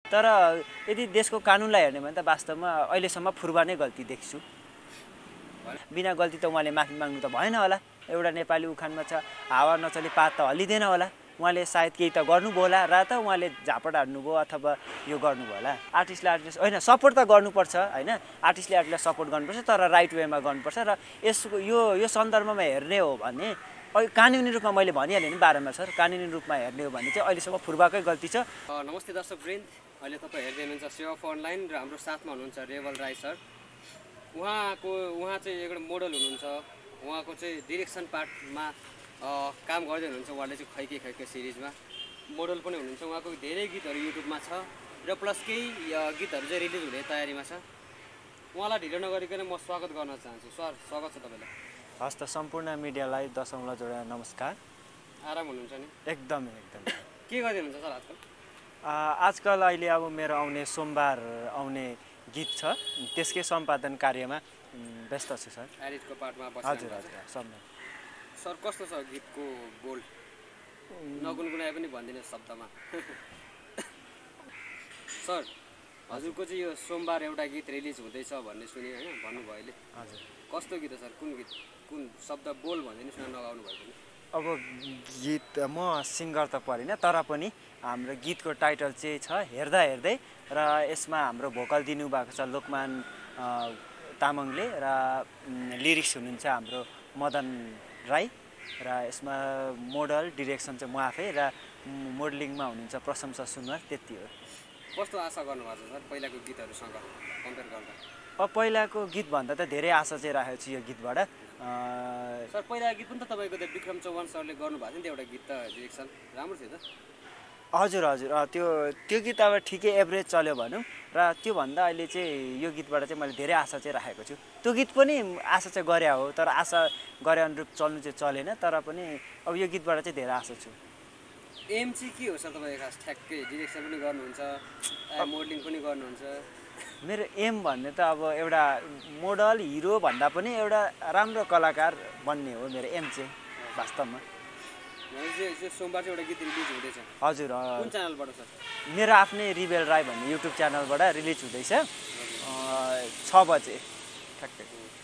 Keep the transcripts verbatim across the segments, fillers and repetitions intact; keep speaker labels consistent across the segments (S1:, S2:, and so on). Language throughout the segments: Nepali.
S1: तर यदि देशको कानुनलाई हेर्ने भने त वास्तवमा अहिलेसम्म फुर्बा नै गल्ती देख्छु। बिना गल्ती त उहाँले माफी माग्नु त भएन होला। एउटा नेपाली उखानमा छ, हावा नचली पात त हल्लिँदैन होला। उहाँले सायद केही त गर्नुभयो होला र त उहाँले झापड हान्नुभयो अथवा यो गर्नुभयो होला। आर्टिस्टले आर्टिस्ट होइन सपोर्ट त गर्नुपर्छ होइन, आर्टिस्टले आर्टिस्टलाई सपोर्ट गर्नुपर्छ तर राइट वेमा गर्नुपर्छ। र यसको यो यो सन्दर्भमा हेर्ने हो भने कानुनी रूपमा मैले भनिहालेँ नि बारेमा सर, कानुनी रूपमा हेर्ने हो भने चाहिँ अहिलेसम्म फुर्बाकै गल्ती छ।
S2: नमस्ते दर्शक वृन्द, अहिले तपाईँ हेर्दै हुनुहुन्छ सेवा अफ अनलाइन र हाम्रो साथमा हुनुहुन्छ रेबल राई सर। उहाँको उहाँ चाहिँ एउटा मोडल हुनुहुन्छ, उहाँको चाहिँ डिरेक्सन पार्टमा काम गर्दै हुनुहुन्छ। उहाँले चाहिँ खैके खैके सिरिजमा मोडल पनि हुनुहुन्छ। उहाँको धेरै गीतहरू युट्युबमा छ र प्लस केही गीतहरू चाहिँ रिलिज हुने तयारीमा छ। उहाँलाई ढिलो नगरिकन म स्वागत गर्न चाहन्छु। सर स्वागत छ तपाईँलाई।
S1: हस् त, सम्पूर्ण मिडियालाई दशौँलाई जोडेर नमस्कार।
S2: आराम हुनुहुन्छ नि?
S1: एकदमै एकदम।
S2: के गर्दै हुनुहुन्छ सर आजकल?
S1: आजकल अहिले अब मेरो आउने सोमबार आउने गीत छ, त्यसकै सम्पादन कार्यमा व्यस्त छु सर।
S2: एडिटको पार्टमा बस्नु?
S1: हजुर हजुर सम्म।
S2: सर कस्तो छ गीतको बोल? नगुनगुनाए पनि भनिदिनु शब्दमा। सर हजुरको चाहिँ यो सोमबार एउटा गीत रिलिज हुँदैछ भन्ने सुने होइन, भन्नुभयो अहिले। हजुर कस्तो गीत हो सर? कुन गीत, कुन शब्द बोल भनिदिनुहोस् न, नगाउनु भयो भने।
S1: अब गीत म सिङ्गर त परिनँ तर पनि हाम्रो गीतको टाइटल चाहिँ छ हेर्दा हेर्दै, र यसमा हाम्रो भोकल दिनुभएको छ लोकमान तामाङले र लिरिक्स हुनुहुन्छ हाम्रो मदन राई, र यसमा मोडल डिरेक्सन चाहिँ म आफै र मोडलिङमा हुनुहुन्छ प्रशंसा सुनवार। त्यति हो।
S2: कस्तो आशा गर्नुभएको छ सर पहिलाको गीतहरूसँग कम्पेयर गर्दा?
S1: अब पहिलाको गीतभन्दा त धेरै आशा चाहिँ राखेको छु यो गीतबाट।
S2: सर पहिलाको गीत पनि त तपाईँको त विक्रम चौहान सरले गर्नुभएको थियो नि त एउटा गीत, त डिरेक्सन राम्रो थियो त?
S1: हजुर हजुर त्यो त्यो गीत अब ठिकै एभरेज चल्यो भनौँ, र त्योभन्दा अहिले चाहिँ यो गीतबाट चाहिँ मैले धेरै आशा चाहिँ राखेको छु। त्यो गीत पनि आशा चाहिँ गरे हो तर आशा गरे अनुरूप चल्नु चाहिँ चलेन, तर पनि अब यो गीतबाट चाहिँ धेरै आशा छु।
S2: एम चाहिँ के हो सर तपाईँको खास? ठ्याक्कै डिरेक्सन पनि गर्नुहुन्छ, मोडलिङ पनि गर्नुहुन्छ?
S1: मेरो एम भन्ने त अब एउटा मोडल हिरो भन्दा पनि एउटा राम्रो कलाकार बन्ने हो मेरो एम चाहिँ वास्तवमा।
S2: सोमबार चाहिँ एउटा गीत रिलिज हुँदैछ?
S1: हजुर।
S2: कुन च्यानलबाट सर?
S1: मेरो आफ्नै रिबेल राई भन्ने युट्युब च्यानलबाट रिलिज हुँदैछ छ बजे ठ्याक्कै।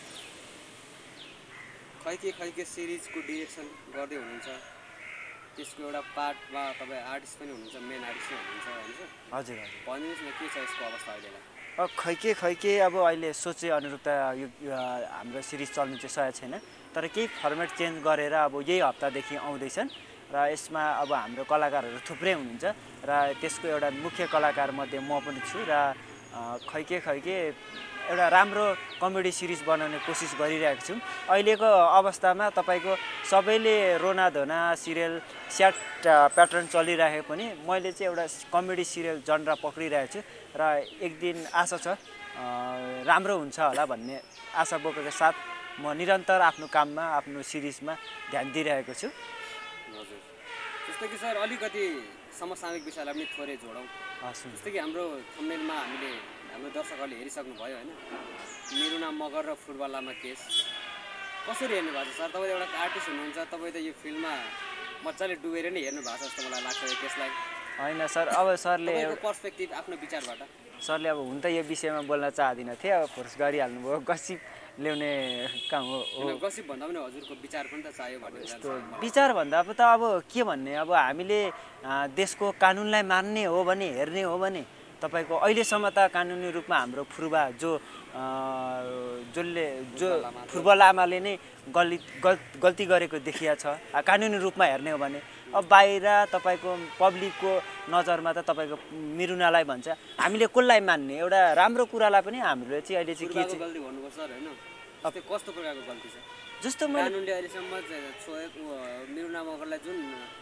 S2: खैके खैके सिरिजको डिरेक्सन गर्दै हुनुहुन्छ, त्यसको एउटा पार्टमा तपाईँ आर्टिस्ट पनि हुनुहुन्छ, मेन आर्टिस्ट नै हुनुहुन्छ होइन?
S1: हजुर हजुर।
S2: भनिदिनुहोस् न के छ यसको अवस्था अहिलेलाई?
S1: अब खैके खैके अब अहिले सोचे अनुरूप त यो हाम्रो सिरिज चल्नु चाहिँ सकेको छैन, तर केही फर्मेट चेन्ज गरेर अब यही हप्तादेखि आउँदैछन् र यसमा अब हाम्रो कलाकारहरू थुप्रै हुनुहुन्छ र त्यसको एउटा मुख्य कलाकार मध्ये म पनि छु र खैके खैके एउटा राम्रो कमेडी सिरिज बनाउने कोसिस गरिरहेको छौँ। अहिलेको अवस्थामा तपाईँको सबैले रोना धोना सिरियल स्याट प्याटर्न चलिरहे पनि मैले चाहिँ एउटा कमेडी सिरियल जनरा पक्रिरहेको छु र एक दिन आशा छ राम्रो हुन्छ होला भन्ने आशा बोकेको साथ म निरन्तर आफ्नो काममा आफ्नो सिरिजमा ध्यान दिइरहेको छु।
S2: हजुर। जस्तै कि सर अलिकति समसामयिक विषयलाई पनि थोरै जोडौँ। जस्तै कि हाम्रो थम्बनेलमा हामीले हाम्रो दर्शकहरूले हेरिसक्नुभयो होइन, मिरुना मगर र फुर्बा लामा केस कसरी हेर्नु भएको छ सर? तपाईँ एउटा आर्टिस्ट हुनुहुन्छ, तपाईँ त यो फिल्ममा मजाले डुबेर नै हेर्नु भएको छ जस्तो मलाई लाग्छ यो केसलाई।
S1: होइन सर, अब सरले
S2: पर्सपेक्टिभ आफ्नो विचारबाट
S1: सरले अब हुन त यो विषयमा बोल्न चाहदिनँ थिएँ, अब फोर्स गरिहाल्नुभयो। गसिप ल्याउने काम हो।
S2: गसिप भन्दा पनि हजुरको विचार पनि त चाहियो भन्ने
S1: यस्तो विचार भन्दा त अब के भन्ने, अब हामीले देशको कानुनलाई मान्ने हो भने हेर्ने हो भने तपाईँको अहिलेसम्म त कानुनी रूपमा हाम्रो फुर्बा जो जसले जो फुर्बा लामाले नै गल्ती गल्ती गरेको देखिया छ कानुनी रूपमा हेर्ने हो भने। अब बाहिर तपाईँको पब्लिकको नजरमा त तपाईँको मिरुनालाई भन्छ, हामीले कसलाई मान्ने? एउटा राम्रो कुरालाई पनि हामीले चाहिँ अहिले चाहिँ के चाहिँ
S2: गल्ती भन्नुपर्छ होइन? अब कस्तो प्रकारको गल्ती छ?
S1: जस्तो मैले
S2: कानुनले अहिलेसम्म छोएको मिरुना मगरलाई जुन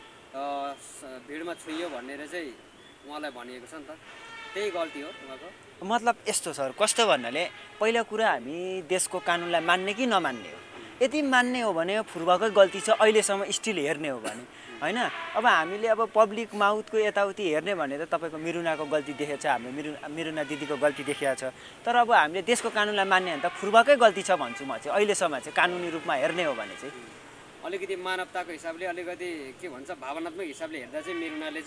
S2: भिडमा छोइयो भनेर चाहिँ उहाँलाई भनिएको छ नि त, त्यही गल्ती हो उहाँको?
S1: मतलब यस्तो सर, कस्तो भन्नाले पहिला कुरा हामी देशको कानुनलाई मान्ने कि नमान्ने हो। यदि मान्ने हो भने फुर्बाकै गल्ती छ अहिलेसम्म स्टिल हेर्ने हो भने होइन। अब हामीले अब पब्लिक माउथको यताउति हेर्ने भने त तपाईँको मिरुनाको गल्ती देखेको छ, हाम्रो मिरु मिरुना दिदीको गल्ती देखिएको छ। तर अब हामीले देशको कानुनलाई मान्ने भने त फुर्बाकै गल्ती छ भन्छु म चाहिँ अहिलेसम्म चाहिँ कानुनी रूपमा हेर्ने हो भने चाहिँ।
S2: अलिकति मानवताको हिसाबले अलिकति के भन्छ भावनात्मक हिसाबले हेर्दा चाहिँ मिरुनाले चाहिँ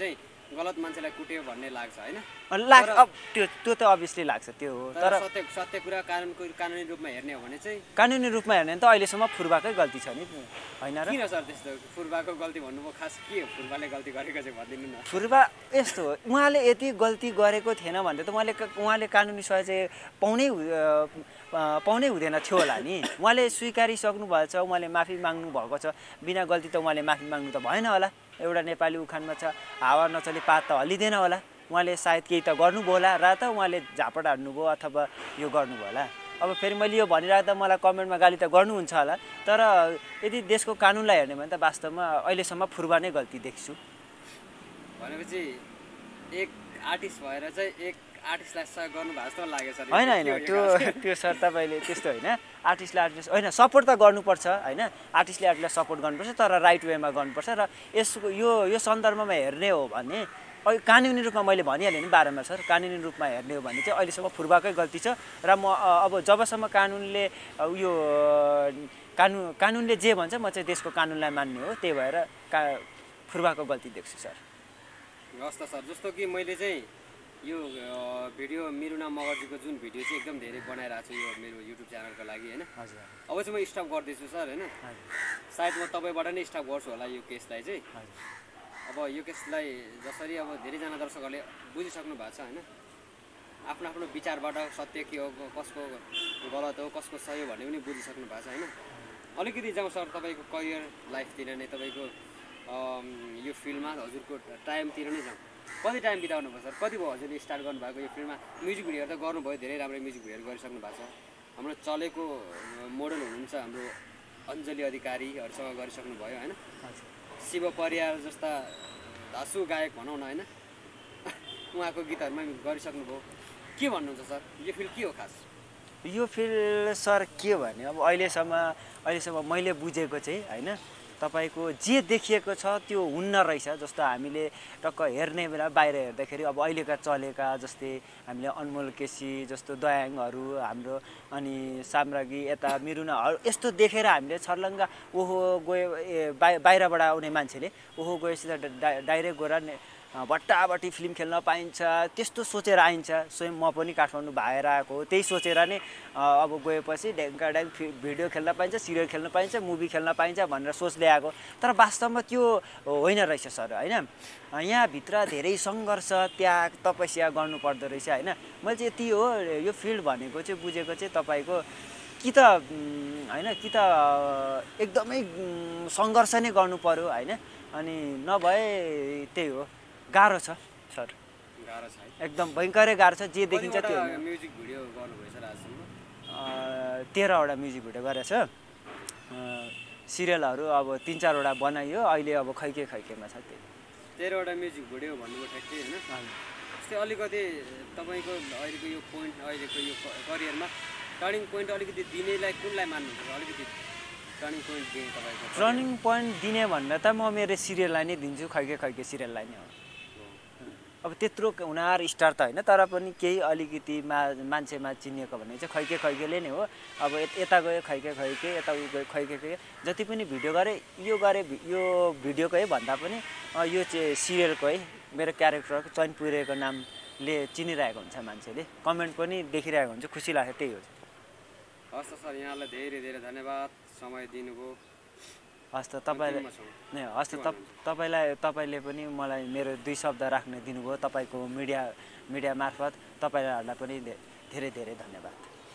S2: गलत मान्छेलाई कुट्यो भन्ने लाग्छ होइन
S1: लाग्छ अब त्यो त्यो त अभियसली लाग्छ त्यो हो
S2: तर सत्य सत्य कुरा कानुनको कानुनी रूपमा हेर्ने हो भने चाहिँ
S1: कानुनी रूपमा हेर्ने त अहिलेसम्म फुर्बाकै गल्ती छ नि होइन र
S2: किन सर त्यस्तो फुर्बाको गल्ती भन्नुभयो खास के हो फुर्बाले गल्ती गरेको चाहिँ भनिदिनु न
S1: फुर्बा यस्तो हो उहाँले यति गल्ती गरेको थिएन भने त उहाँले उहाँले कानुनी सहायता चाहिँ पाउनै पाउनै हुँदैन थियो होला नि उहाँले स्वीकारिसक्नु भएको छ उहाँले माफी माग्नु भएको छ बिना गल्ती त उहाँले माफी माग्नु त भएन होला एउटा नेपाली उखानमा छ हावा नचली पात त हल्लिँदैन होला उहाँले सायद केही त गर्नुभयो होला र त उहाँले झापड हान्नुभयो अथवा यो गर्नुभयो होला अब फेरि मैले यो भनिराख्दा मलाई कमेन्टमा गाली त गर्नुहुन्छ होला तर यदि देशको कानुनलाई हेर्ने भने त वास्तवमा अहिलेसम्म फुर्बा नै गल्ती देख्छु
S2: भनेपछि एक आर्टिस्ट भएर चाहिँ एक आर्टिस्टलाई सहयोग गर्नु भएको जस्तो लाग्यो सर
S1: होइन होइन त्यो त्यो सर तपाईँले त्यस्तो होइन आर्टिस्टलाई आर्टिस्ट होइन सपोर्ट त गर्नुपर्छ होइन आर्टिस्टले आर्टिस्टलाई सपोर्ट गर्नुपर्छ तर राइट वेमा गर्नुपर्छ र यसको यो यो सन्दर्भमा हेर्ने हो भने कानुनी रूपमा मैले भनिहालेँ नि बाह्रमा सर कानुनी रूपमा हेर्ने हो भने चाहिँ अहिलेसम्म फुर्बाकै गल्ती छ र म अब जबसम्म कानुनले यो कानुन कानुनले जे भन्छ म चाहिँ देशको कानुनलाई मान्ने हो त्यही भएर का फुर्बाको गल्ती देख्छु सर
S2: हस् त सर जस्तो कि मैले चाहिँ यो भिडियो मिरुना मगरजीको जुन भिडियो चाहिँ एकदम धेरै बनाइरहेको छु यो मेरो युट्युब च्यानलको लागि होइन
S1: हजुर
S2: अब चाहिँ म स्टप गर्दैछु सर होइन सायद म तपाईँबाट नै स्टप गर्छु होला यो केसलाई चाहिँ अब यो केसलाई जसरी अब धेरैजना दर्शकहरूले बुझिसक्नु भएको छ होइन आफ्नो आफ्नो विचारबाट सत्य के हो कसको गलत हो कसको सही हो भन्ने पनि बुझिसक्नु भएको छ होइन अलिकति जाउँ सर तपाईँको करियर लाइफतिर नै तपाईँको यो फिल्डमा हजुरको टाइमतिर नै जाउँ कति टाइम बिताउनु भयो सर कति भयो हजुरले स्टार्ट गर्नुभएको यो फिल्ममा म्युजिक भिडियोहरू त गर्नुभयो धेरै राम्रो म्युजिक भिडियोहरू गरिसक्नु भएको छ हाम्रो चलेको मोडल हुनुहुन्छ हाम्रो अञ्जली अधिकारीहरूसँग गरिसक्नु भयो होइन शिव परियार जस्ता धासु गायक भनौँ न होइन उहाँको गीतहरूमा गरिसक्नुभयो के भन्नुहुन्छ सर यो फिल्ड के हो खास
S1: यो फिल्ड सर के भने अब अहिलेसम्म अहिलेसम्म मैले बुझेको चाहिँ होइन तपाईको जे देखिएको छ त्यो हुन्न रहेछ जस्तो हामीले टक्क हेर्ने बेला बाहिर हेर्दाखेरि अब अहिलेका चलेका जस्तै हामीले अनमोल केसी जस्तो दयाङहरू हाम्रो अनि साम्राज्ञी यता मिरुनाहरू यस्तो देखेर हामीले छर्लङ्गा ओहो गयो बाहिरबाट आउने मान्छेले ओहो गएपछि डाइरेक्ट गएर भट्टाभट्टी फिल्म खेल्न पाइन्छ त्यस्तो सोचेर आइन्छ स्वयं म पनि काठमाडौँ भाएर आएको हो त्यही सोचेर नै अब गएपछि ढ्याङ्का ढ्याङ भिडियो खेल्न पाइन्छ सिरियल खेल्न पाइन्छ मुभी खेल्न पाइन्छ भनेर सोच ल्याएको तर वास्तवमा त्यो होइन रहेछ सर होइन यहाँभित्र धेरै सङ्घर्ष त्याग तपस्या गर्नुपर्दो रहेछ होइन मैले चाहिँ यति हो यो फिल्ड भनेको चाहिँ बुझेको चाहिँ तपाईँको कि त होइन कि त एकदमै सङ्घर्ष नै गर्नु पर्यो होइन अनि नभए त्यही हो गाह्रो छ सर
S2: गाह्रो छ
S1: एकदम भयङ्करै गाह्रो छ जे देखिन्छ त्यो
S2: म्युजिक भिडियो गर्नुभएछ आजसम्म
S1: तेह्रवटा म्युजिक भिडियो गरेछ सिरियलहरू अब तिन चारवटा बनाइयो अहिले अब खैके खैकेमा छ त्यही
S2: तेह्रवटा म्युजिक भिडियो भन्नुभयो ठ्याक्कै होइन त्यस्तै अलिकति तपाईँको अहिलेको यो पोइन्ट अहिलेको यो करियरमा टर्निङ पोइन्ट अलिकति दिनेलाई कुनलाई मान्नुहुन्छ अलिकति टर्निङ पोइन्ट दिने तपाईँको
S1: टर्निङ पोइन्ट दिने भन्दा त म मेरो सिरियललाई नै दिन्छु खैके खैके सिरियललाई नै हो अब त्यत्रो हुनार स्टार त होइन तर पनि केही अलिकति मा मान्छेमा चिनिएको भने चाहिँ खैके खैकेले नै हो अब यता गयो खैके खैके यता उयो गयो खैके खैके जति पनि भिडियो गरेँ यो गरेँ यो भिडियोको है भन्दा पनि यो चाहिँ सिरियलको है मेरो क्यारेक्टरको चयन पुगेको नामले चिनिरहेको हुन्छ मान्छेले कमेन्ट पनि देखिरहेको हुन्छ खुसी लाग्छ त्यही हो
S2: हस् त सर यहाँलाई धेरै धेरै धन्यवाद समय दिनुभयो
S1: हस् त तपाईँले नै हस् त तपाईँलाई तपाईँले पनि मलाई मेरो दुई शब्द राख्न दिनुभयो तपाईँको मिडिया मिडिया मार्फत तपाईँहरूलाई पनि धेरै धेरै धन्यवाद